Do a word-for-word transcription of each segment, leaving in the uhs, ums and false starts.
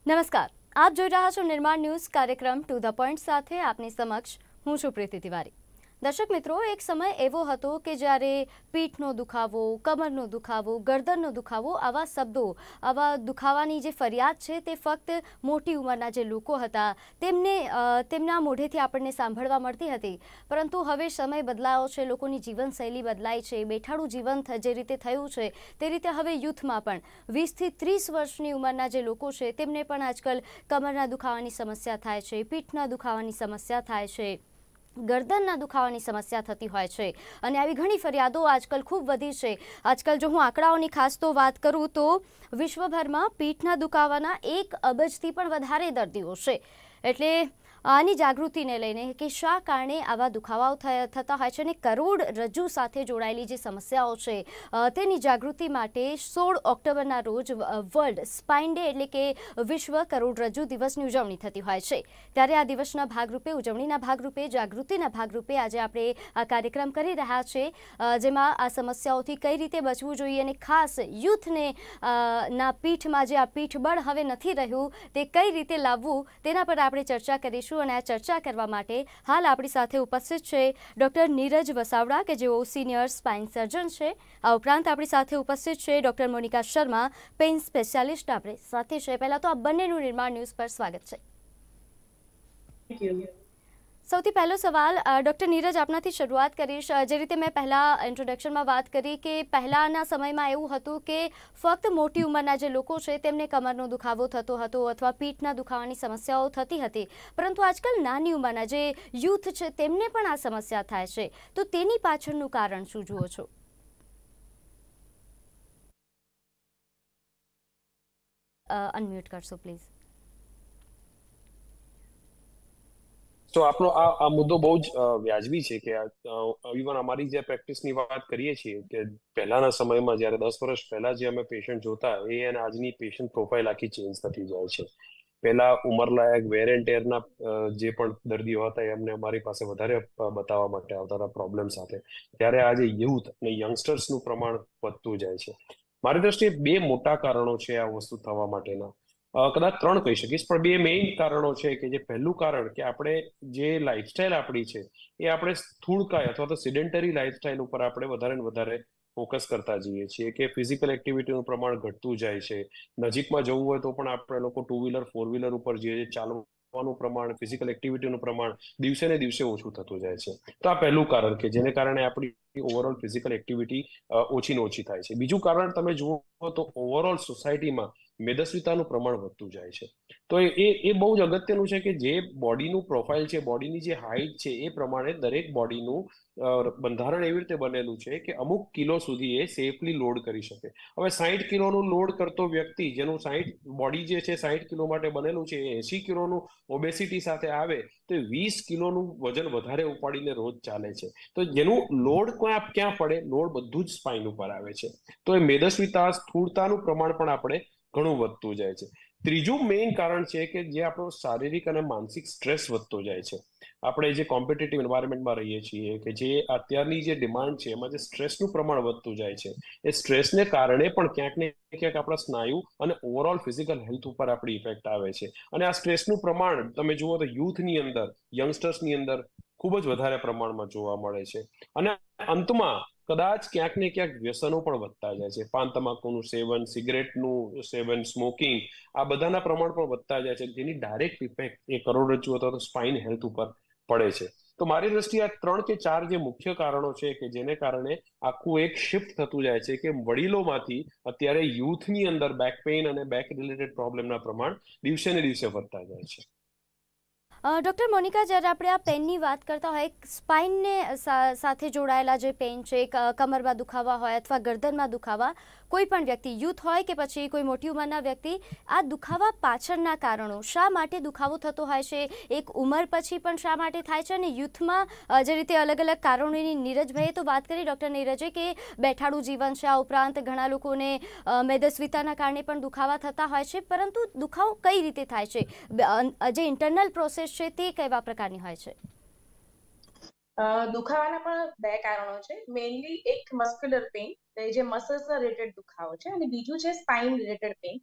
નમસ્કાર, આપ જોઈ રહ્યા છો નિર્માણ ન્યૂઝ કાર્યક્રમ ટુ ધ પોઈન્ટ સાથે આપની સમક્ષ હું છું પ્રીતિ તિવારી। દર્શક મિત્રો, એક સમય એવો હતો કે જ્યારે પીઠનો દુખાવો, કમરનો દુખાવો, ગરદનનો દુખાવો આવા શબ્દો, આવા દુખાવાની જે ફરિયાદ છે તે ફક્ત મોટી ઉંમરના જે લોકો હતા તેમને તેમના મોઢેથી આપણને સાંભળવા મળતી હતી। પરંતુ હવે સમય બદલાયો છે, લોકોની જીવનશૈલી બદલાઈ છે, બેઠાડું જીવન જે રીતે થયું છે તે રીતે હવે યુથમાં પણ વીસથી ત્રીસ વર્ષની ઉંમરના જે લોકો છે તેમને પણ આજકાલ કમરના દુખાવાની સમસ્યા થાય છે, પીઠના દુખાવાની સમસ્યા થાય છે, ગરદનના દુખાવાની સમસ્યા થતી હોય છે અને આવી ઘણી ફરિયાદો આજકાલ ખૂબ વધી છે। આજકાલ જો હું આંકડાઓની ખાસ તો વાત કરું તો વિશ્વભરમાં પીઠના દુખાવાના એક અબજથી પણ વધારે દર્દીઓ છે। એટલે આની જાગૃતિને લઈને કે શા કારણે આવા દુખાવાઓ થતા હોય છે અને કરોડરજ્જુ સાથે જોડાયેલી જે સમસ્યાઓ છે તેની જાગૃતિ માટે સોળ ઓક્ટોબરના રોજ વર્લ્ડ સ્પાઇન ડે એટલે કે વિશ્વ કરોડરજ્જુ દિવસની ઉજવણી થતી હોય છે। ત્યારે આ દિવસના ભાગરૂપે, ઉજવણીના ભાગરૂપે, જાગૃતિના ભાગરૂપે આજે આપણે આ કાર્યક્રમ કરી રહ્યા છે, જેમાં આ સમસ્યાઓથી કઈ રીતે બચવું જોઈએ અને ખાસ યુથને ના પીઠમાં જે આ પીઠબળ હવે નથી રહ્યું તે કઈ રીતે લાવવું તેના પર આપણે ચર્ચા કરીશું। અને આ ચર્ચા કરવા માટે હાલ આપણી સાથે ઉપસ્થિત છે ડોક્ટર નીરજ વસાવડા કે જેઓ સિનિયર સ્પાઇન સર્જન છે। આ ઉપરાંત આપણી સાથે ઉપસ્થિત છે doctor Monica Sharma, pain specialist આપણી સાથે છે। પહેલા તો આ બંનેનું નિર્માણ ન્યૂઝ પર સ્વાગત છે। Thank you. સૌથી પહેલો સવાલ ડૉક્ટર નીરજ આપનાથી શરૂઆત કરીશ। જે રીતે મેં પહેલાં ઇન્ટ્રોડક્શનમાં વાત કરી કે પહેલાંના સમયમાં એવું હતું કે ફક્ત મોટી ઉંમરના જે લોકો છે તેમને કમરનો દુખાવો થતો હતો અથવા પીઠના દુખાવાની સમસ્યાઓ થતી હતી, પરંતુ આજકાલ નાની ઉંમરના જે યુથ છે તેમને પણ આ સમસ્યા થાય છે, તો તેની પાછળનું કારણ શું જુઓ છો? અનમ્યુટ કરશો પ્લીઝ। તો આપણો આ આ મુદ્દો બહુ જ વ્યાજબી છે કે ઇવન અમારી જે પ્રેક્ટિસની વાત કરીએ છીએ કે પહેલાના સમયમાં જ્યારે દસ વર્ષ પહેલા જે અમે પેશન્ટ જોતા એ અને આજની પેશન્ટ પ્રોફાઇલ આખી ચેન્જ થતી જાય છે। પહેલા ઉંમરલાયક વેર એન્ડ ટેરના જે પણ દર્દીઓ હતા એમને અમારી પાસે વધારે બતાવવા માટે આવતા હતા પ્રોબ્લેમ સાથે, ત્યારે આજે યુથ અને યંગસ્ટર્સનું પ્રમાણ વધતું જાય છે। મારી દ્રષ્ટિએ બે મોટા કારણો છે આ વસ્તુ થવા માટેના, કદાચ ત્રણ કહી શકીશ, પણ બે મેઇન કારણો છે કે જે પહેલું કારણ કે આપણે જે લાઈફસ્ટાઈલ આપણી છે એ આપણે સ્થૂળકાય અથવા તો સિડેન્ટરી લાઈફસ્ટાઈલ ઉપર આપણે વધારે ને વધારે ફોકસ કરતા જઈએ છીએ કે ફિઝિકલ એક્ટિવિટીનું પ્રમાણ ઘટતું જાય છે। નજીકમાં જવું હોય તો પણ આપણે લોકો ટુ વ્હીલર ફોર વ્હીલર ઉપર જઈએ, ચાલવાનું પ્રમાણ, ફિઝિકલ એક્ટિવિટીનું પ્રમાણ દિવસે ને દિવસે ઓછું થતું જાય છે। તો આ પહેલું કારણ કે જેને કારણે આપણી ઓવરઓલ ફિઝિકલ એક્ટિવિટી ઓછી ને ઓછી થાય છે। બીજું કારણ તમે જુઓ તો ઓવરઓલ સોસાયટીમાં મેદસ્વીતાનું પ્રમાણ વધતું જાય છે। તો એ એ બહુ જ અગત્યનું છે કે જે બોડીનું પ્રોફાઇલ છે, બોડીની જે હાઇટ છે એ પ્રમાણે દરેક બોડીનું બંધારણ એવી રીતે બનેલું છે કે અમુક કિલો સુધી એ સેફલી લોડ કરી શકે। હવે સાહીઠ કિલોનું લોડ કરતો વ્યક્તિ જેનું સાહીઠ બોડી જે છે સાહીઠ કિલો માટે બનેલું છે એ એસી કિલોનું ઓબેસિટી સાથે આવે તો વીસ કિલોનું વજન વધારે ઉપાડીને રોજ ચાલે છે। તો જેનું લોડ ક્યાં ક્યાં પડે, લોડ બધું જ સ્પાઇન ઉપર આવે છે। તો એ મેદસ્વીતા, સ્થૂળતાનું પ્રમાણ પણ આપણે ઘણું વધતું જાય છે। ત્રીજું મેઇન કારણ છે કે જે આપણો શારીરિક અને માનસિક સ્ટ્રેસ વધતો જાય છે। આપણે જે કોમ્પિટિટિવ એન્વાયરમેન્ટમાં રહીએ છીએ કે જે અત્યારની જે ડિમાન્ડ છે એમાં જે સ્ટ્રેસનું પ્રમાણ વધતું જાય છે, એ સ્ટ્રેસને કારણે પણ ક્યાંક ને ક્યાંક આપણા સ્નાયુ અને ઓવરઓલ ફિઝિકલ હેલ્થ ઉપર આપણી ઇફેક્ટ આવે છે। અને આ સ્ટ્રેસનું પ્રમાણ તમે જુઓ તો યુથની અંદર, યંગસ્ટર્સની અંદર ખૂબ જ વધારે પ્રમાણમાં જોવા મળે છે। અને અંતમાં કદાચ ક્યાંક ને ક્યાંક વ્યસનો પણ વધતા જાય છે। પાન તમાકુનું સેવન, સિગરેટનું સેવન, સ્મોકિંગ, આ બધાના પ્રમાણ પણ વધતા જાય છે, જેની ડાયરેક્ટ ઇફેક્ટ એ કરોડરજ્જુ અથવા તો સ્પાઇન હેલ્થ ઉપર પડે છે। તો મારી દ્રષ્ટિએ આ ત્રણ કે ચાર જે મુખ્ય કારણો છે કે જેને કારણે આખું એક શિફ્ટ થતું જાય છે કે વડીલોમાંથી અત્યારે યુથની અંદર બેક પેઇન અને બેક રિલેટેડ પ્રોબ્લેમના પ્રમાણ દિવસે ને દિવસે વધતા જાય છે। ડૉક્ટર મોનિકા, જ્યારે આપણે આ પેઇનની વાત કરતા હોય, સ્પાઇનને સાથે જોડાયેલા જે પેઇન છે, કમરમાં દુખાવા હોય અથવા ગરદનમાં દુખાવા, કોઈ પણ વ્યક્તિ, યુથ હોય કે પછી કોઈ મોટી ઉંમરના વ્યક્તિ, આ દુખાવા પાછળના કારણો, શા માટે દુખાવો થતો હોય છે, એક ઉંમર પછી પણ શા માટે થાય છે, અને યુથમાં જે રીતે અલગ અલગ કારણોની નીરજભાઈએ તો વાત કરી ડૉક્ટર નીરજે કે બેઠાડું જીવન છે, આ ઉપરાંત ઘણા લોકોને મેદસ્વીતાના કારણે પણ દુખાવા થતા હોય છે, પરંતુ દુખાવો કઈ રીતે થાય છે, જે ઇન્ટરનલ પ્રોસેસ છે તે કેવા પ્રકારની હોય છે? દુખાવાના પણ બે કારણો છે। મેઇનલી એક મસ્ક્યુલર પેઇન, જે મસલ્સના રિલેટેડ દુખાવો છે, અને બીજું છે સ્પાઇન રિલેટેડ પેઇન,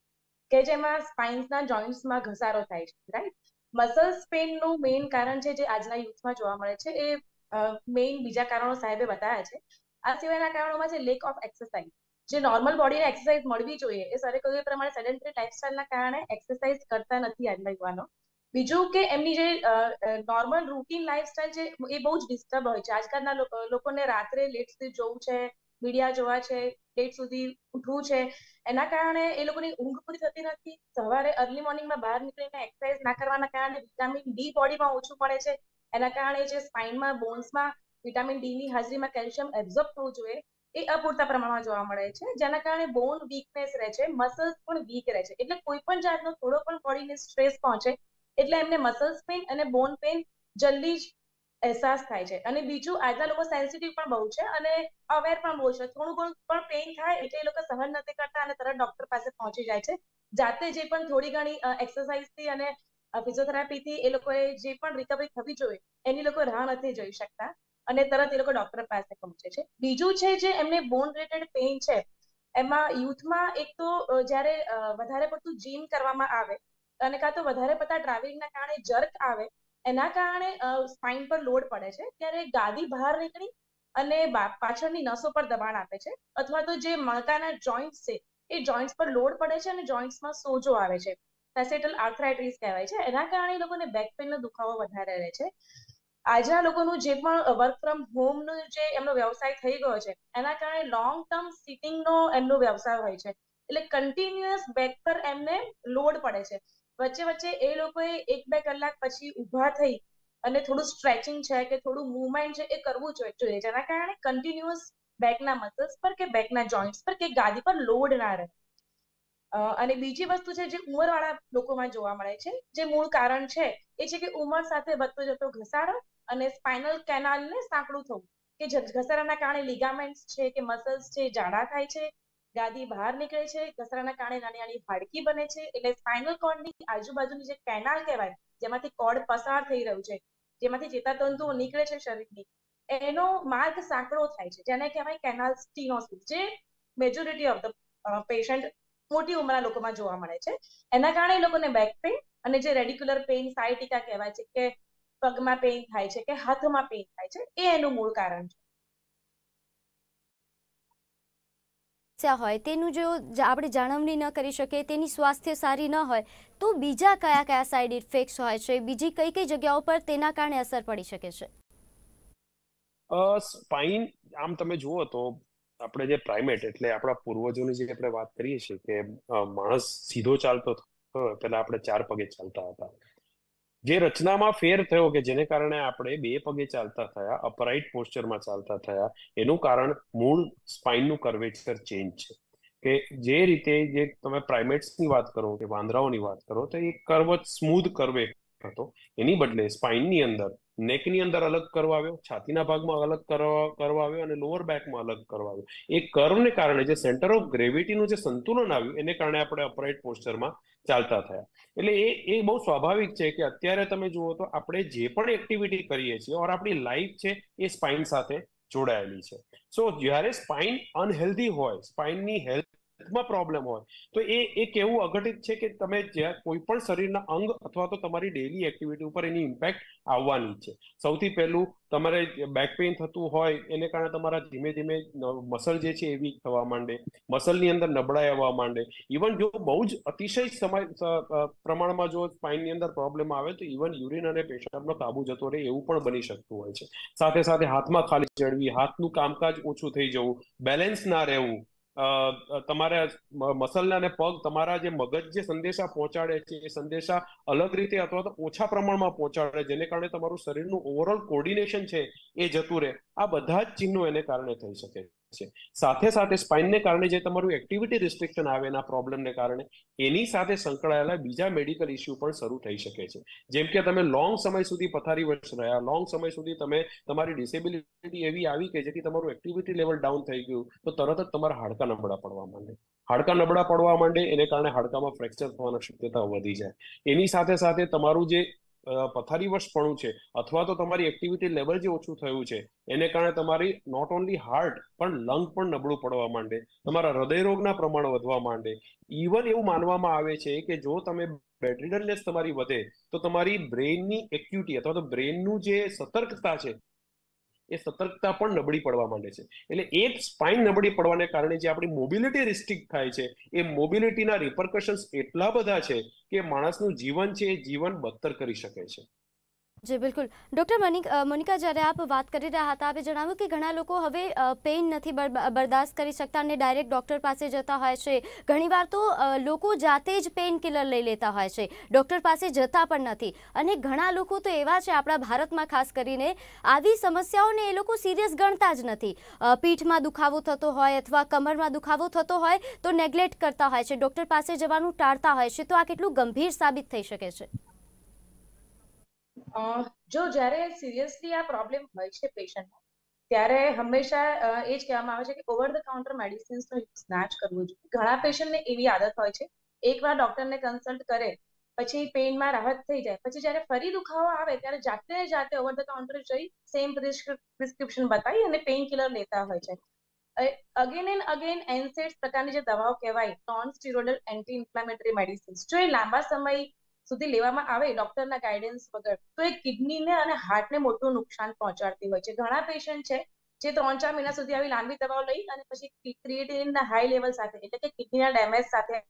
કે જેમાં સ્પાઇન્સના જોઇન્ટ્સમાં ઘસારો થાય છે, રાઈટ? મસલ્સ પેઇનનું મેઇન કારણ છે જે આજના યુથમાં જોવા મળે છે, એ મેઇન બીજા કારણો સાહેબે બતાવ્યા છે. આ સિવાયના કારણોમાં છે લેક ઓફ એક્સરસાઇઝ. જે નોર્મલ બોડીને એક્સરસાઇઝ મળવી જોઈએ, એ સરે કહ્યું એ પ્રમાણે સેડેન્ટરી લાઇફસ્ટાઇલના કારણે એક્સરસાઇઝ કરતા નથી આજના યુવાનો. બીજું કે એમની જે નોર્મલ રૂટીન લાઇફસ્ટાઇલ છે એ બહુ જ ડિસ્ટર્બ હોય છે. આજકાલના લોકોને રાત્રે લેટ સુધી જોવું છે, મીડિયા જોવા છે, લેટ સુધી ઉઠવું છે, એના કારણે એ લોકોની ઊંઘ પૂરી થતી નથી. સવારે અર્લી મોર્નિંગમાં બહાર નીકળીને એક્સરસાઇઝ ના કરવાના કારણે વિટામિન ડી બોડીમાં ઓછું પડે છે. એના કારણે જે સ્પાઇનમાં બોન્સમાં વિટામિન ડી ની હાજરીમાં કેલ્શિયમ એબ્ઝોર્બ થવું જોઈએ એ અપૂરતા પ્રમાણમાં જોવા મળે છે, જેના કારણે બોન વીકનેસ રહે છે, મસલ્સ પણ વીક રહે છે. એટલે કોઈ પણ જાતનો થોડો પણ બોડીને સ્ટ્રેસ પહોંચે એટલે એમને મસલ્સ પેઇન અને બોન પેઇન જલ્દી જ અહેસાસ થાય છે. અને બીજું, આજના લોકો સેન્સિટિવ પણ બહુ છે અને અવેર પણ બહુ છે. થોડું ઘણું પણ પેઇન થાય એટલે એ લોકો સહન નથી કરતા અને તરત ડોક્ટર પાસે પહોંચી જાય છે. જાતે જે પણ થોડી ઘણી એક્સરસાઇઝથી અને ફિઝિયોથેરાપીથી એ લોકોએ જે પણ રિકવરી થવી જોઈએ એની લોકો રાહ નથી જોઈ શકતા અને તરત એ લોકો ડોક્ટર પાસે પહોંચે છે. બીજું છે જે એમને બોન રિલેટેડ પેઇન છે, એમાં યુથમાં એક તો જ્યારે વધારે પડતું જીમ કરવામાં આવે અને કાં તો વધારે પડતા ટ્રાવેલિંગના કારણે જર્ક આવે, એના કારણે સ્પાઇન પર લોડ પડે છે. ત્યારે ગાદી બહાર નીકળી અને પાછળની નસો પર દબાણ આપે છે, અથવા તો જે મણકાના જોઇન્ટ્સ છે એ જોઇન્ટ્સ પર લોડ પડે છે અને જોઇન્ટ્સમાં સોજો આવે છે, ફેસેટલ આર્થરાઇટિસ કહેવાય છે. એના કારણે એ લોકોને બેક પેઇનનો દુખાવો વધારે રહે છે. આજના લોકોનું જે પણ વર્ક ફ્રોમ હોમનો જે એમનો વ્યવસાય થઈ ગયો છે એના કારણે લોંગ ટર્મ સિટિંગનો એમનો વ્યવસાય હોય છે, એટલે કન્ટિન્યુઅસ બેક પર એમને લોડ પડે છે. વચ્ચે વચ્ચે એ લોકોએ એક બે કલાક પછી ઊભા થઈ અને થોડું સ્ટ્રેચિંગ છે કે થોડું મૂવમેન્ટ છે એ કરવું જોઈએ, જેના કારણે કન્ટિન્યુઅસ બેકના મસલ્સ પર કે બેકના જોઇન્ટ્સ પર કે ગાદી પર લોડ ના રહે. અને બીજી વસ્તુ છે જે ઉંમરવાળા લોકોમાં જોવા મળે છે, જે મૂળ કારણ છે એ છે કે ઉંમર સાથે વધતો જતો ઘસારો અને સ્પાઇનલ કેનાલને સાંકડું થવું, કે ઘસારાના કારણે લિગામેન્ટ્સ છે કે મસલ્સ છે જાડા થાય છે, ગાદી બહાર નીકળે છે, ઘસારાના કારણે નાની નાની હાડકી બને છે. એટલે સ્પાઇનલ કોર્ડની આજુબાજુની જે કેનાલ કહેવાય, જેમાંથી કોર્ડ પસાર થઈ રહ્યું છે, જેમાંથી ચેતાતંતુઓ નીકળે છે શરીરની, એનો માર્ગ સાંકડો થાય છે, જેને કહેવાય કેનાલ સ્ટીનોસિસ, જે મેજોરિટી ઓફ ધ પેશન્ટ મોટી ઉંમરના લોકોમાં જોવા મળે છે. એના કારણે એ લોકોને બેક પેઇન અને જે રેડિક્યુલર પેઇન સાયટિકા કહેવાય છે, કે પગમાં પેઇન થાય છે કે હાથમાં પેઇન થાય છે, એ એનું મૂળ કારણ છે. હોય તેનું જો આપણે જાળવણી ન કરી શકીએ, તેની સ્વાસ્થ્ય સારી ન હોય, તો બીજા કયા કયા સાઇડ ઇફેક્ટ્સ હોય છે, બીજી કઈ કઈ જગ્યાઓ પર તેના કારણે અસર પડી શકે છે? સ્પાઇન આમ તમે જુઓ તો આપણે જે પ્રાઇમેટ એટલે આપણા પૂર્વજોની જે આપણે વાત કરીએ છીએ કે માણસ સીધો ચાલતો થયો, પહેલા આપણે ચાર પગે ચાલતા હતા. જે રચનામાં ફેર થયો કે જેને કારણે આપણે બે પગે ચાલતા થયા, અપરાઇટ પોસ્ચરમાં ચાલતા થયા, એનું કારણ મૂળ સ્પાઇનનું કર્વેચર ચેન્જ છે. કે જે રીતે જે તમે પ્રાઇમેટ્સની વાત કરો કે વાંદરાઓની વાત કરો તો એ કર્વ સ્મૂધ કર્વે હતો, એની બદલે સ્પાઇનની અંદર નેકની અંદર અલગ કર્વ આવ્યો, છાતીના ભાગમાં અલગ કર્વ આવ્યો અને લોઅર બેકમાં અલગ કર્વ આવ્યો. એ કર્વને કારણે જે સેન્ટર ઓફ ગ્રેવિટીનું જે સંતુલન આવ્યું એને કારણે આપણે અપરાઇટ પોસ્ચરમાં ચાલતા થયા. એટલે એ એ બહુ સ્વાભાવિક છે કે અત્યારે તમે જુઓ તો આપણે જે પણ એક્ટિવિટી કરીએ છીએ ઓર આપણી લાઈફ છે એ સ્પાઇન સાથે જોડાયેલી છે. સો જ્યારે સ્પાઇન અનહેલ્ધી હોય, સ્પાઇનની હેલ્થમાં પ્રોબ્લેમ હોય, તો એ એક એવું અઘટિત છે કે તમે જ્યાં કોઈ પણ શરીરના અંગ અથવા તો તમારી ડેલી એક્ટિવિટી ઉપર એની ઇમ્પેક્ટ આવવાની છે. સૌથી પહેલું તમારે બેક પેઇન થતું હોય એને કારણે તમારા ધીમે ધીમે મસલ જે છે એ વીક થવા માંડે, મસલની અંદર નબળાઈ આવવા માંડે. ઇવન જો બહુ જ અતિશય સમય પ્રમાણમાં જો સ્પાઇનની અંદર પ્રોબ્લેમ આવે તો ઇવન યુરિન અને પેશાબનો કાબુ જતો રહે એવું પણ બની શકતું હોય છે. સાથે સાથે હાથમાં ખાલી ચડવી, હાથનું કામકાજ ઓછું થઈ જવું, બેલેન્સ ના રહેવું, તમારા મસલના અને પગ તમારા જે મગજ જે સંદેશા પહોંચાડે છે એ સંદેશા અલગ રીતે અથવા તો ઓછા પ્રમાણમાં પહોંચાડે, જેને કારણે તમારું શરીરનું ઓવરઓલ કોર્ડિનેશન છે એ જતું રહે. આ બધા જ ચિહ્નો એને કારણે થઈ શકે છે. સાથે સાથે સ્પાઇનને કારણે જે તમારું એક્ટિવિટી રિસ્ટ્રિક્શન આવે એના પ્રોબ્લેમને કારણે એની સાથે સંકળાયેલા બીજા મેડિકલ ઇસ્યુ પણ શરૂ થઈ શકે છે. જેમ કે તમે લોંગ સમય સુધી પથારીવશ રહ્યા, લોંગ સમય સુધી તમે તમારી ડિસેબિલિટી એવી આવી કે જેથી તમારું એક્ટિવિટી લેવલ ડાઉન થઈ ગયું, તો તરત જ તમારા હાડકા નબળા પડવા માંડે. હાડકા નબળા પડવા માંડે એને કારણે હાડકામાં ફ્રેક્ચર થવાની શક્યતા વધી જાય. એની સાથે સાથે તમારું જે પથારીવશપણું છે અથવા તો તમારી એક્ટિવિટી લેવલ જે ઓછું થયું છે એને કારણે તમારી નોટ ઓનલી હાર્ટ પણ લંગ પણ નબળું પડવા માંડે, તમારા હૃદયરોગના પ્રમાણ વધવા માંડે. ઇવન એવું માનવામાં આવે છે કે જો તમે બેટરીડનનેસ તમારી વધે તો તમારી બ્રેઇનની એક્યુટી અથવા તો બ્રેઇનનું જે સતર્કતા છે એ સતર્કતા પણ નબળી પડવા માંડે છે. એટલે એક સ્પાઇન નબળી પડવાને કારણે જે આપણી મોબિલિટી રિસ્ટ્રિક્ટ થાય છે એ મોબિલિટીના રિપરકશન્સ એટલા બધા છે કે માણસનું જીવન છે એ જીવન બદતર કરી શકે છે. જી બિલકુલ. ડૉક્ટર મોનિકા, જ્યારે આપ વાત કરી રહ્યા હતા આપે જણાવ્યું કે ઘણા લોકો હવે પેઇન નથી બરદાસ્ત કરી શકતા અને ડાયરેક્ટ ડૉક્ટર પાસે જતા હોય છે. ઘણીવાર તો લોકો જાતે જ પેઇન કિલર લઈ લેતા હોય છે, ડૉક્ટર પાસે જતા પણ નથી. અને ઘણા લોકો તો એવા છે આપણા ભારતમાં ખાસ કરીને, આવી સમસ્યાઓને એ લોકો સિરિયસ ગણતા જ નથી. પીઠમાં દુખાવો થતો હોય અથવા કમરમાં દુખાવો થતો હોય તો નેગ્લેક્ટ કરતા હોય છે, ડૉક્ટર પાસે જવાનું ટાળતા હોય છે. તો આ કેટલું ગંભીર સાબિત થઈ શકે છે? જો જ્યારે સિરિયસલી આ પ્રોબ્લેમ હોય છે પેશન્ટ, ત્યારે હંમેશા એ જ કહેવામાં આવે છે કે ઓવર ધ કાઉન્ટર મેડિસિન્સનો યુઝ ના જ કરવો જોઈએ. ઘણા પેશન્ટને એવી આદત હોય છે, એકવાર ડોક્ટરને કન્સલ્ટ કરે પછી પેઇનમાં રાહત થઈ જાય, પછી જ્યારે ફરી દુખાવો આવે ત્યારે જાતે જાતે ઓવર ધ કાઉન્ટર જઈ સેમ પ્રિસ્ક્રિપ્શન બતાવી અને પેઇન કિલર લેતા હોય છે. અગેન એન્ડ અગેન એનસેડ્સ પ્રકારની જે દવાઓ કહેવાય, non steroidal anti inflammatory medicines, જો એ લાંબા સમય સુધી લેવામાં આવે ડોક્ટરના ગાઈડન્સ વગર તો એ કિડનીને અને હાર્ટને મોટું નુકસાન પહોંચાડતી હોય છે. ઘણા પેશન્ટ છે જે ત્રણ ચાર મહિના સુધી આવી લાંબી દવાઓ લઈ અને પછી ક્રિએટિનિનના હાઈ લેવલ સાથે એટલે કે કિડનીના ડેમેજ સાથે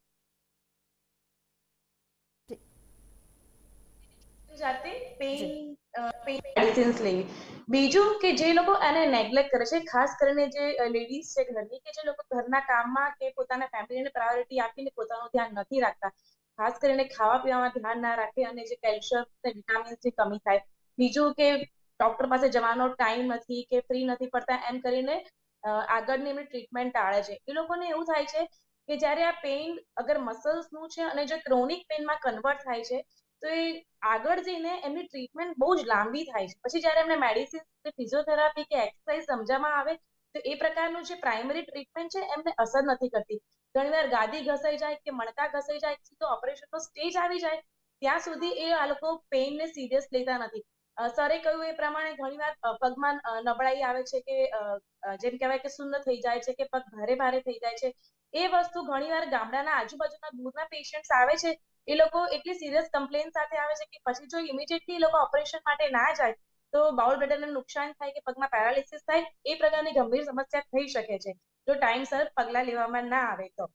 જાતે પેઇન પેઇન મેડિસિન્સ લેવી. બીજું કે જે લોકો આને નેગ્લેક્ટ કરે છે, ખાસ કરીને જે લેડીઝ છે ઘરની, કે જે લોકો ઘરના કામમાં કે પોતાના ફેમિલીને પ્રાયોરિટી આપીને પોતાનું ધ્યાન નથી રાખતા, ખાસ કરીને ખાવા પીવામાં ધ્યાન ના રાખે અને જે કેલ્શિયમ અને વિટામિન્સની કમી થાય. બીજું કે ડોક્ટર પાસે જવાનો ટાઈમ નથી કે ફ્રી નથી પડતા એમ કરીને આગળની એમની ટ્રીટમેન્ટ ટાળે છે. એ લોકોને એવું થાય છે કે જ્યારે આ પેઇન અગર મસલ્સનું છે અને જો ક્રોનિક પેઇનમાં કન્વર્ટ થાય છે તો એ આગળ જઈને એમની ટ્રીટમેન્ટ બહુ જ લાંબી થાય છે. પછી જ્યારે એમને મેડિસિન કે ફિઝિયોથેરાપી કે એક્સરસાઇઝ સમજવામાં આવે તો એ પ્રકારનું જે પ્રાઇમરી ટ્રીટમેન્ટ છે એમને અસર નથી કરતી. ઘણીવાર ગાદી ઘસાઈ જાય કે મણકા ઘસાઈ જાય, સીધો ઓપરેશનનો સ્ટેજ આવી જાય ત્યાં સુધી એ આ લોકો પેઇનને સિરિયસ લેતા નથી. સરે કહ્યું એ પ્રમાણે ઘણીવાર પગમાં નબળાઈ આવે છે કે જેમ કહેવાય કે શૂન્ય થઈ જાય છે કે પગ ભારે ભારે થઈ જાય છે. એ વસ્તુ ઘણીવાર ગામડાના આજુબાજુના દૂરના પેશન્ટ્સ આવે છે, એ લોકો એટલી સિરિયસ કમ્પ્લેન સાથે આવે છે કે પછી જો ઇમિડિયેટલી એ લોકો ઓપરેશન માટે ના જાય તો બાઉલ બ્લેડરને નુકસાન થાય કે પગમાં પેરાલિસિસ થાય, એ પ્રકારની ગંભીર સમસ્યા થઈ શકે છે જો ટાઈમસર પગલાં લેવામાં ના આવે તો.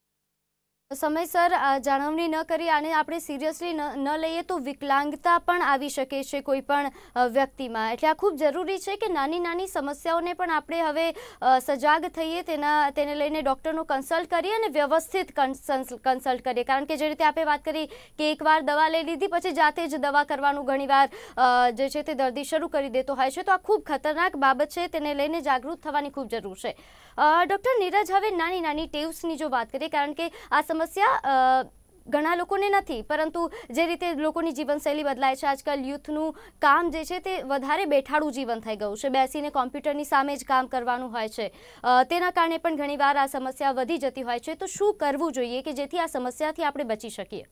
સમયસર જાળવણી ન કરી અને આપણે સિરિયસલી ન લઈએ તો વિકલાંગતા પણ આવી શકે છે કોઈ પણ વ્યક્તિમાં. એટલે આ ખૂબ જરૂરી છે કે નાની નાની સમસ્યાઓને પણ આપણે હવે સજાગ થઈએ, તેના તેને લઈને ડૉક્ટરનો કન્સલ્ટ કરીએ અને વ્યવસ્થિત કન્સલ્ટ કરીએ. કારણ કે જે રીતે આપણે વાત કરી કે એકવાર દવા લઈ લીધી પછી જાતે જ દવા કરવાનું ઘણીવાર જે છે તે દર્દી શરૂ કરી દેતો હોય છે, તો આ ખૂબ ખતરનાક બાબત છે, તેને લઈને જાગૃત થવાની ખૂબ જરૂર છે. ડૉક્ટર નીરજ, હવે નાની નાની ટેવ્સની જો વાત કરીએ, કારણ કે આ સમસ્યા ઘણા લોકોને નથી, પરંતુ જે રીતે લોકોની જીવનશૈલી બદલાય છે, આજકાલ યુથનું કામ જે છે તે વધારે બેઠાડું જીવન થઈ ગયું છે, બેસીને કોમ્પ્યુટરની સામે જ કામ કરવાનું હોય છે, તેના કારણે પણ ઘણીવાર આ સમસ્યા વધી જતી હોય છે. તો શું કરવું જોઈએ કે જેથી આ સમસ્યાથી આપણે બચી શકીએ?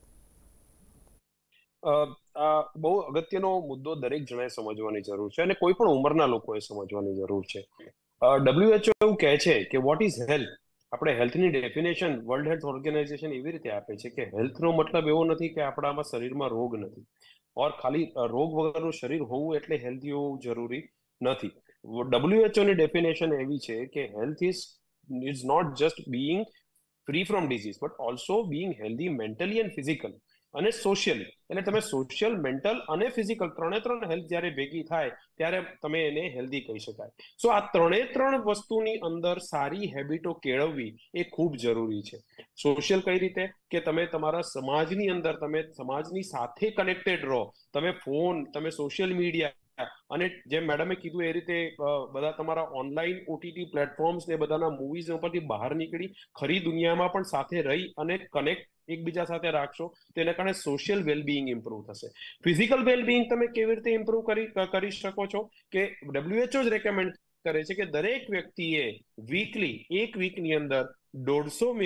આ બહુ અગત્યનો મુદ્દો દરેક જણાએ સમજવાની જરૂર છે અને કોઈ પણ ઉંમરના લોકોએ સમજવાની જરૂર છે. ડબ્લ્યુએચઓ એવું કહે છે કે વોટ ઇઝ હેલ્થ? આપણે હેલ્થની ડેફિનેશન વર્લ્ડ હેલ્થ ઓર્ગેનાઇઝેશન એવી રીતે આપે છે કે હેલ્થનો મતલબ એવો નથી કે આપણામાં શરીરમાં રોગ નથી, ઓર ખાલી રોગ વગરનું શરીર હોવું એટલે હેલ્ધી હોવું જરૂરી નથી. ડબ્લ્યુએચઓની ડેફિનેશન એવી છે કે health is is not just being free from disease but also being healthy mentally and physically અને સોશિયલી. એટલે તમે સોશિયલ, મેન્ટલ અને ફિઝિકલ ત્રણે ત્રણ હેલ્થ જ્યારે ભેગી થાય ત્યારે તમે એને હેલ્ધી કહી શકાય. સો આ ત્રણે ત્રણ વસ્તુની અંદર સારી હેબિટો કેળવવી એ ખૂબ જરૂરી છે. સોશિયલ કઈ રીતે કે તમે તમારા સમાજની અંદર તમે સમાજની સાથે કનેક્ટેડ રહો, તમે ફોન, તમે સોશિયલ મીડિયા અને જેમ મેડમે કીધું એ રીતે બધા તમારા ઓનલાઈન ઓટીટી પ્લેટફોર્મ્સ ને બધાના મૂવીઝ ઉપરથી બહાર નીકળી ખરી દુનિયામાં પણ સાથે રહી અને કનેક્ટ એકબીજા સાથે રાખશો, તેના કારણે સોશિયલ વેલબિંગ ઇમ્પ્રુવ થશે. ફિઝિકલ વેલબિંગ તમે કેવી રીતે ઇમ્પ્રુવ કરી કરી શકો છો કે ડબ્લ્યુએચઓ જ રેકમેન્ડ કરે છે કે દરેક વ્યક્તિએ વીકલી એક વીકની અંદર દોઢસો મિનિટ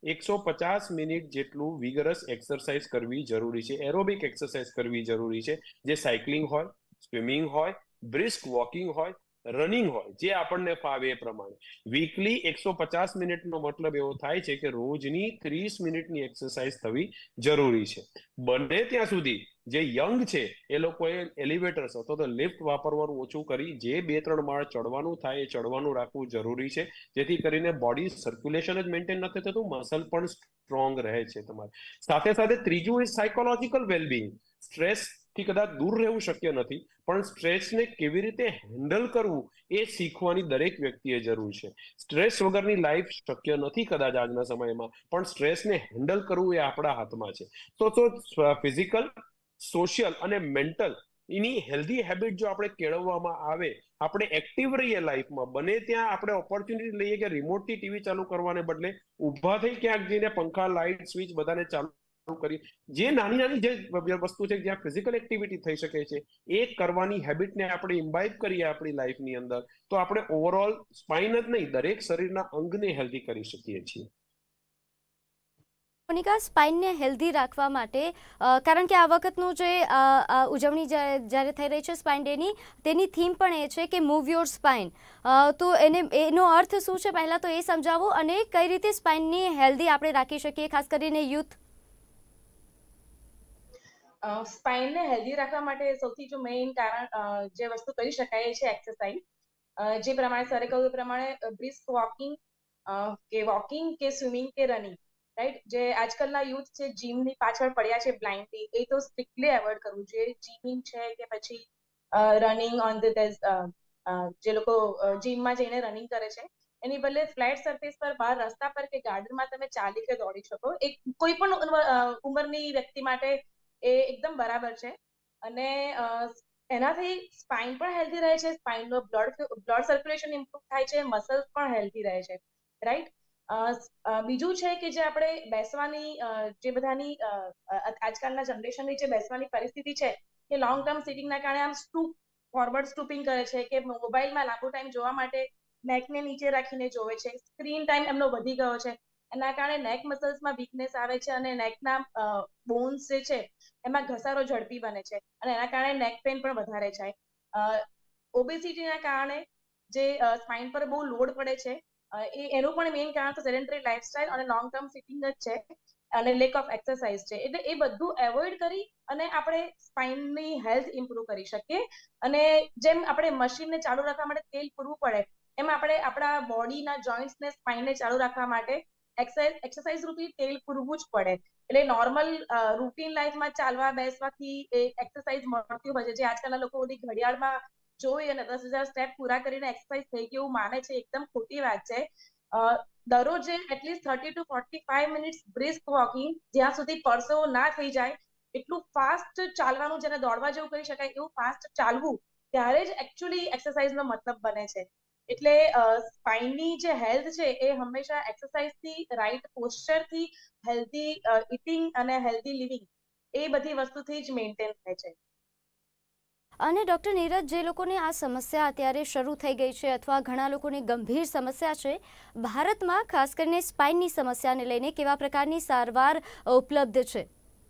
એકસો પચાસ મિનિટ જેટલું વિગરસ એક્સરસાઇઝ કરવી જરૂરી છે, એરોબિક એક્સરસાઇઝ કરવી જરૂરી છે, જે સાયકલિંગ હોય, સ્વિમિંગ હોય, બ્રિસ્ક વોકિંગ હોય, રનિંગ હોય, જે આપણને ફાવે એ પ્રમાણે. વીકલી એકસો પચાસ મિનિટનો મતલબ એવો થાય છે કે રોજની ત્રીસ મિનિટની એક્સરસાઇઝ થવી જરૂરી છે. બને ત્યાં સુધી જે યંગ છે એ લોકોએ એલિવેટર્સ અથવા તો લિફ્ટ વાપરવાનું ઓછું કરી જે બે ત્રણ માળ ચડવાનું થાય એ ચડવાનું રાખવું જરૂરી છે, જેથી કરીને બોડી સર્ક્યુલેશન જ મેન્ટેન નથી થતું, મસલ પણ સ્ટ્રોંગ રહે છે તમારે. સાથે સાથે ત્રીજું એ સાયકોલોજીકલ વેલબિંગ. સ્ટ્રેસ થી કદાચ દૂર રહેવું શક્ય નથી, પણ સ્ટ્રેસને કેવી રીતે હેન્ડલ કરવું એ શીખવાની દરેક વ્યક્તિએ જરૂર છે. સ્ટ્રેસ વગરની લાઈફ શક્ય નથી કદાચ આજના સમયમાં, પણ સ્ટ્રેસને હેન્ડલ કરવું એ આપણા હાથમાં છે. તો તો ફિઝિકલ, સોશિયલ અને મેન્ટલ એની હેલ્ધી હેબિટ જો આપણે કેળવવામાં આવે, આપણે એક્ટિવ રહીએ લાઈફમાં, બને ત્યાં આપણે ઓપોર્ચ્યુનિટી લઈએ કે રિમોટથી ટીવી ચાલુ કરવાને બદલે ઊભા થઈ ક્યાંક જઈને પંખા, લાઇટ, સ્વિચ બધાને ચાલુ કરી, જે નાની નાની જે વસ્તુ છે જ્યાં ફિઝિકલ એક્ટિવિટી થઈ શકે છે એ કરવાની હેબિટને આપણે ઇમ્બાઇબ કરીએ આપણી લાઈફની અંદર, તો આપણે ઓવરઓલ સ્પાઇન જ નહીં દરેક શરીરના અંગને હેલ્ધી કરી શકીએ છીએ. મોનિકા, સ્પાઇનને હેલ્ધી રાખવા માટે, કારણ કે આ વખતનું જે ઉજવણી જ્યારે થઈ રહી છે સ્પાઇન ડેની, તેની થીમ પણ એ છે કે મૂવ યોર સ્પાઇન. તો એને એનો અર્થ શું છે પહેલાં તો એ સમજાવો, અને કઈ રીતે સ્પાઇનની હેલ્ધી આપણે રાખી શકીએ, ખાસ કરીને યુથ? સ્પાઇનને હેલ્ધી રાખવા માટે સૌથી જો મેઇન કારણ જે વસ્તુ કરી શકાય એ છે એક્સરસાઇઝ. જે પ્રમાણે સરે કહ્યું એ પ્રમાણે બ્રિસ્ક વોકિંગ કે વોકિંગ કે સ્વિમિંગ કે રનિંગ, રાઈટ. જે આજકાલના યુથ છે જીમની પાછળ પડ્યા છે બ્લાઇન્ડલી, એ તો સ્ટ્રિક્ટલી એવોઇડ કરવું જોઈએ. જીમિંગ છે કે પછી રનિંગ ઓન ધ જે લોકો જીમમાં જઈને રનિંગ કરે છે, એની બદલે ફ્લેટ સરફેસ પર બહાર રસ્તા પર કે ગાર્ડનમાં તમે ચાલી કે દોડી શકો. એક કોઈ પણ ઉંમરની વ્યક્તિ માટે એ એકદમ બરાબર છે. અને એનાથી સ્પાઇન પણ હેલ્ધી રહે છે, સ્પાઇનનો બ્લડ બ્લડ સર્ક્યુલેશન ઇમ્પ્રુવ થાય છે, મસલ્સ પણ હેલ્ધી રહે છે, રાઈટ. બીજું છે કે જે આપણે બેસવાની જે બધાની આજકાલના જનરેશનની જે બેસવાની પરિસ્થિતિ છે કે લોંગ ટર્મ સિટિંગના કારણે આમ સ્ટૂપ ફોરવર્ડ સ્ટૂપિંગ કરે છે, કે મોબાઈલમાં લાંબો ટાઈમ જોવા માટે નેકને નીચે રાખીને જોવે છે, સ્ક્રીન ટાઈમ એમનો વધી ગયો છે, એના કારણે નેક મસલ્સમાં વીકનેસ આવે છે અને નેકના બોન્સ જે છે એમાં ઘસારો ઝડપી બને છે અને એના કારણે નેક પેન પણ વધારે છે. ઓબેસિટીના કારણે જે સ્પાઇન પર બહુ લોડ પડે છે, એ એનું પણ મેઇન કારણ તો સેડેન્ટરી લાઇફસ્ટાઇલ અને લોંગ ટર્મ સિટિંગ જ છે અને લેક ઓફ એક્સરસાઇઝ છે. એટલે એ બધું એવોઇડ કરી અને આપણે સ્પાઇનની હેલ્થ ઇમ્પ્રુવ કરી શકીએ. અને જેમ આપણે મશીનને ચાલુ રાખવા માટે તેલ પૂરવું પડે, એમ આપણે આપણા બોડીના જોઈન્ટ્સને સ્પાઇનને ચાલુ રાખવા માટે એક્સરસાઇઝ એક્સરસાઇઝ રૂપી તેલ પૂરવું જ પડે. એટલે નોર્મલ રૂટીન લાઈફમાં ચાલવા બેસવાથી એ એક્સરસાઇઝ મળતી હોય છે, જે આજકાલના લોકો બધી ઘડિયાળમાં જોઈ અને દસ હજાર સ્ટેપ પૂરા કરીને એક્સરસાઇઝ થઈ ગઈ એવું માને છે, એકદમ ખોટી વાત છે. દરરોજે at least thirty to forty five minutes brisk walking, જ્યાં સુધી પરસેવો ના થઈ જાય એટલું ફાસ્ટ ચાલવાનું, જેને દોડવા જેવું કહી શકાય એવું ફાસ્ટ ચાલવું, ત્યારે જ એકચ્યુઅલી એક્સરસાઇઝનો મતલબ બને છે. એટલે સ્પાઇનની જે હેલ્થ છે એ હંમેશા એક્સરસાઇઝથી, રાઈટ પોસ્ચરથી, હેલ્ધી ઇટિંગ અને હેલ્ધી લિવિંગ, એ બધી વસ્તુથી જ મેન્ટેન થાય છે. અને ડૉક્ટર નીરજ, જે લોકોને આ સમસ્યા અત્યારે શરૂ થઈ ગઈ છે અથવા ઘણા લોકોની ગંભીર સમસ્યા છે, ભારતમાં ખાસ કરીને સ્પાઇનની સમસ્યાને લઈને કેવા પ્રકારની સારવાર ઉપલબ્ધ છે?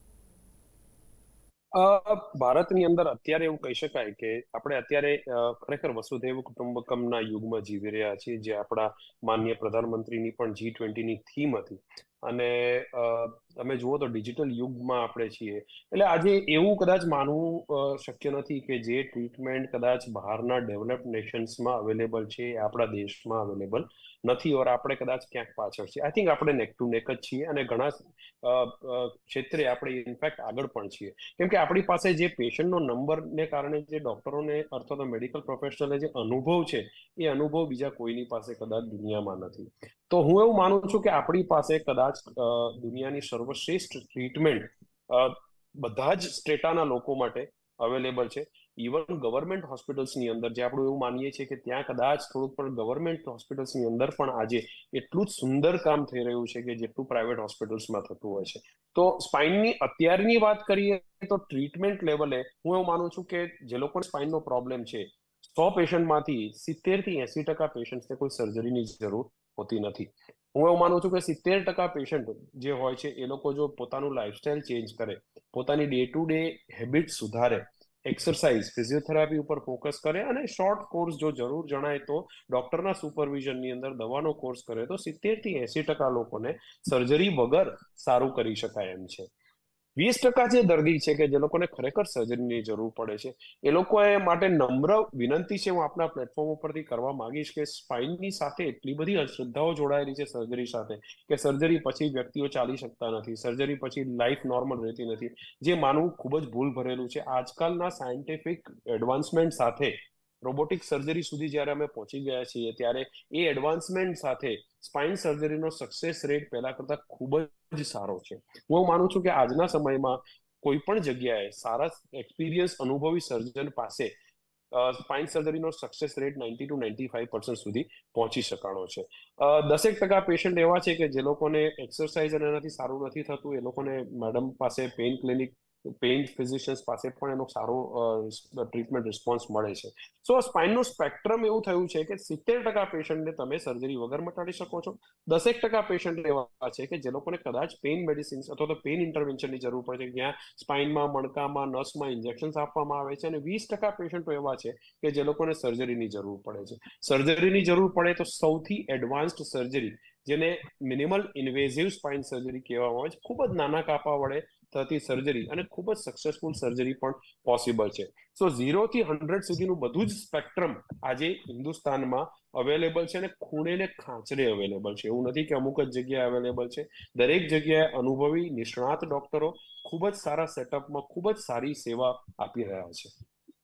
ભારતની અંદર અત્યારે એવું કહી શકાય કે આપણે અત્યારે ખરેખર વસુધૈવ કુટુંબકમના યુગમાં જીવી રહ્યા છીએ, જે આપણા માનનીય પ્રધાનમંત્રીની પણ જી ટ્વેન્ટીની થીમ હતી. અને તમે જુઓ તો ડિજિટલ યુગમાં આપણે છીએ. એટલે આજે એવું કદાચ માનવું શક્ય નથી કે જે ટ્રીટમેન્ટ કદાચ બહારના ડેવલપ નેશન્સમાં અવેલેબલ છે એ આપણા દેશમાં અવેલેબલ નથી, ઓર આપણે કદાચ ક્યાંક પાછળ છીએ. આઈ થિંક આપણે નેક ટુ નેક જ છીએ અને ઘણા ક્ષેત્રે આપણે ઇનફેક્ટ આગળ પણ છીએ, કેમ કે આપણી પાસે જે પેશન્ટનો નંબરને કારણે જે ડોક્ટરોને અથવા તો મેડિકલ પ્રોફેશનલે જે અનુભવ છે એ અનુભવ બીજા કોઈની પાસે કદાચ દુનિયામાં નથી. તો હું એવું માનું છું કે આપણી પાસે કદાચ દુનિયાની સર્વશ્રેષ્ઠ ટ્રીટમેન્ટ બધા જ સ્ટેટાના લોકો માટે અવેલેબલ છે. ઇવન ગવર્મેન્ટ હોસ્પિટલ્સની અંદર, જે આપણે એવું માનીએ છીએ કે ત્યાં કદાચ થોડુંક પણ ગવર્મેન્ટ હોસ્પિટલ્સની અંદર પણ આજે એટલું જ સુંદર કામ થઈ રહ્યું છે કે જેટલું પ્રાઇવેટ હોસ્પિટલ્સમાં થતું હોય છે. તો સ્પાઇનની અત્યારની વાત કરીએ તો ટ્રીટમેન્ટ લેવલે હું એવું માનું છું કે જે લોકોને સ્પાઇનનો પ્રોબ્લેમ છે, સો પેશન્ટમાંથી સિત્તેર થી એસી ટકા પેશન્ટ્સને કોઈ સર્જરીની જરૂર હોતી નથી. હું એવું માનું છું કે સિત્તેર ટકા પેશન્ટ જે હોય છે એ લોકો જો પોતાનું લાઈફસ્ટાઈલ ચેન્જ કરે, પોતાની ડે ટુ ડે હેબિટ સુધારે, એક્સરસાઇઝ, ફિઝિયોથેરાપી ઉપર ફોકસ કરે અને શોર્ટ કોર્સ જો જરૂર જણાય તો ડોક્ટરના સુપરવિઝનની અંદર દવાનો કોર્સ કરે તો સિત્તેર થી એસી ટકા લોકોને સર્જરી વગર સારું કરી શકાય એમ છે. વીસ ટકા જે દર્દી છે કે જે લોકોને ખરેખર સર્જરીની જરૂર પડે છે એ લોકો માટે નમ્ર વિનંતી છે હું આપણા પ્લેટફોર્મ ઉપરથી કરવા માંગીશ કે સ્પાઇનની સાથે એટલી બધી અંધશ્રદ્ધાઓ જોડાયેલી છે સર્જરી સાથે કે સર્જરી પછી વ્યક્તિઓ ચાલી શકતા નથી, સર્જરી પછી લાઈફ નોર્મલ રહેતી નથી, જે માનવું ખૂબ જ ભૂલ ભરેલું છે. આજકાલના સાયન્ટિફિક એડવાન્સમેન્ટ સાથે રોબોટિક સર્જરી સુધી જ્યારે અમે પહોંચી ગયા છીએ ત્યારે એ એડવાન્સમેન્ટ સાથે સ્પાઇન સર્જરીનો સક્સેસ રેટ પહેલા કરતા ખૂબ જ સારો છે. હું માનું છું કે આજના સમયમાં કોઈ પણ જગ્યાએ સારા એક્સપિરિયન્સ અનુભવી સર્જન પાસે સ્પાઇન સર્જરીનો success rate ninety to ninety five percent સુધી પહોંચી શકાણો છે. દસેક ટકા પેશન્ટ એવા છે કે જે લોકોને એક્સરસાઇઝ અને એનાથી સારું નથી થતું, એ લોકોને મેડમ પાસે પેઇન ક્લિનિક પેઇન ફિઝિશિયન્સ પાસે પણ એનો સારો ટ્રીટમેન્ટ રિસ્પોન્સ મળે છે. સો સ્પાઇનનું સ્પેક્ટ્રમ એવું થયું છે કે સિત્તેર ટકા પેશન્ટને તમે સર્જરી વગર મટાડી શકો છો, દસેક ટકા પેશન્ટ એવા છે કે જે લોકોને કદાચ પેઇન મેડિસિન્સ અથવા તો પેઇન ઇન્ટરવેન્શનની જરૂર પડે છે, જ્યાં સ્પાઇનમાં, મણકામાં, નસમાં ઇન્જેક્શન્સ આપવામાં આવે છે, અને વીસ ટકા પેશન્ટો એવા છે કે જે લોકોને સર્જરીની જરૂર પડે છે. સર્જરીની જરૂર પડે તો સૌથી એડવાન્સ્ડ સર્જરી, જેને મિનિમલ ઇન્વેઝિવ સ્પાઇન સર્જરી કહેવામાં આવે છે, ખૂબ જ નાના કાપા વડે થતી સર્જરી અને ખૂબ જ સક્સેસફુલ સર્જરી પણ પોસિબલ છે. સો ઝીરો થી હંડ્રેડ સુધીનું બધું જ સ્પેક્ટ્રમ આજે હિન્દુસ્તાનમાં અવેલેબલ છે અને ખૂણે ને ખાંચરે અવેલેબલ છે. એવું નથી કે અમુક જ જગ્યાએ અવેલેબલ છે. દરેક જગ્યાએ અનુભવી નિષ્ણાત ડોક્ટરો ખૂબ જ સારા સેટઅપમાં ખૂબ જ સારી સેવા આપી રહ્યા છે.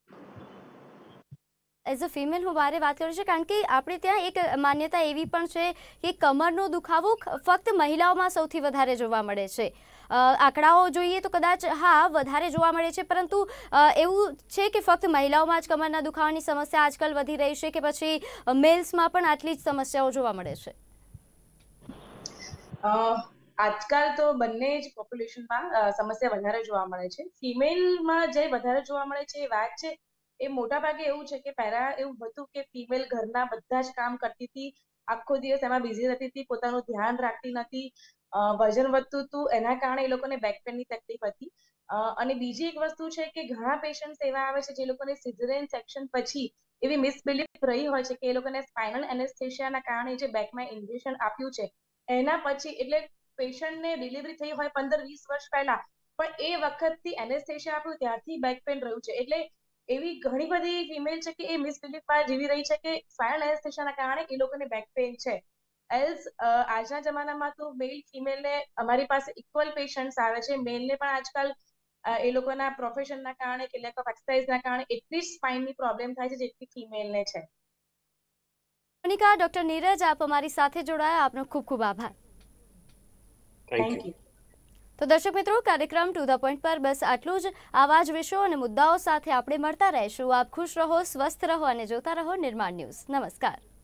એઝ અ ફિમેલ હું વારે વાત કરું છું કારણ કે આપણે ત્યાં એક માન્યતા એવી પણ છે કે કમરનો દુખાવો ફક્ત મહિલાઓમાં સૌથી વધારે જોવા મળે છે. આંકડાઓ જોઈએ તો કદાચ હા વધારે જોવા મળે છે, પરંતુ એવું છે કે ફક્ત મહિલાઓમાં જ કમરના દુખાવાની સમસ્યા આજકાલ વધી રહી છે કે પછી મેલ્સમાં પણ આટલી જ સમસ્યાઓ જોવા મળે છે? આજકાલ તો બંને જ પોપ્યુલેશનમાં સમસ્યા વધારે જોવા મળે છે. ફિમેલમાં જે વધારે જોવા મળે છે એ વાત છે એ મોટા ભાગે એવું છે કે પહેલા એવું હતું કે ફિમેલ ઘરના બધા જ કામ કરતી હતી, આખો દિવસ એમાં બિઝી રહેતી હતી, પોતાનું ધ્યાન રાખતી નથી, વજન વધતું હતું, એના કારણે એ લોકોને બેક પેનની તકલીફ હતી. અને બીજી એક વસ્તુ છે કે ઘણા પેશન્ટ એવા આવે છે જે લોકોને સિઝેરિયન સેક્શન પછી એવી મિસબિલીફ રહી હોય છે કે એ લોકોને સ્પાઇનલ એનેસ્થેશિયાના કારણે જે બેકમાં ઇન્જેક્શન આપ્યું છે એના પછી, એટલે પેશન્ટને ડિલિવરી થઈ હોય પંદર વીસ વર્ષ પહેલા, પણ એ વખતથી એનેસ્થેશિયા આપ્યું ત્યારથી બેક પેન રહ્યું છે. એટલે એવી ઘણી બધી ફિમેલ છે કે એ મિસબિલીફમાં જીવી રહી છે કે સ્પાઇનલ એનેસ્થેશિયાના કારણે એ લોકોને બેક પેન છે. એઝ આજના જમાનામાં તો મેલ ફિમેલને અમારી પાસે ઇક્વલ પેશન્ટ્સ આવે છે. મેલને પણ આજકાલ એ લોકોના પ્રોફેશનના કારણે કે લેક ઓફ એક્સરસાઇઝના કારણે એટલી જ સ્પાઇનની પ્રોબ્લેમ થાય છે જેટલી ફિમેલને છે. મોનિકા, ડોક્ટર નીરજ, આપ અમારી સાથે જોડાયા, આપનો ખૂબ ખૂબ આભાર. Thank you. તો દર્શક મિત્રો, કાર્યક્રમ ટુ ધ પોઈન્ટ પર બસ આટલું જ. આવા જ વિષયો અને મુદ્દાઓ સાથે આપણે મળતા રહીશું. આપ ખુશ રહો, સ્વસ્થ રહો અને જોતા રહો નિર્માણ ન્યૂઝ. નમસ્કાર.